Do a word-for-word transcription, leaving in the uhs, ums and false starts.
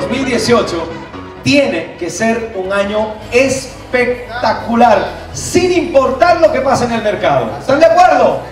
dos mil dieciocho tiene que ser un año espectacular, sin importar lo que pase en el mercado. ¿Están de acuerdo?